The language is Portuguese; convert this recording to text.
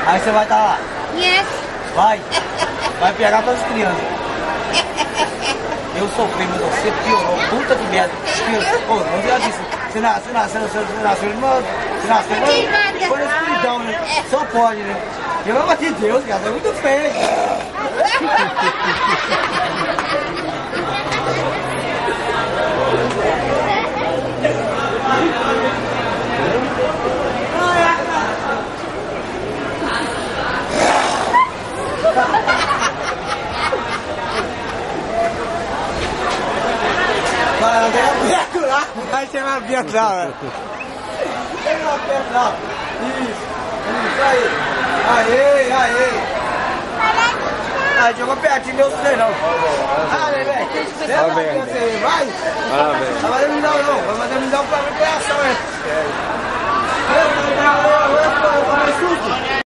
Aí você vai estar lá. Yes. Vai pegar todas as crianças. Eu sofri, mas você piorou. Puta que merda. Pô, você já disse. Você nasceu foi na escuridão, né? Só pode, né? Pelo amor de Deus, cara, é muito feio. Vai ser uma piada. Tem uma piada. Isso aí. Aê. Aí, jogou pertinho, meu sei não. Ah, velho. Vai. Vai fazer não. Vai fazer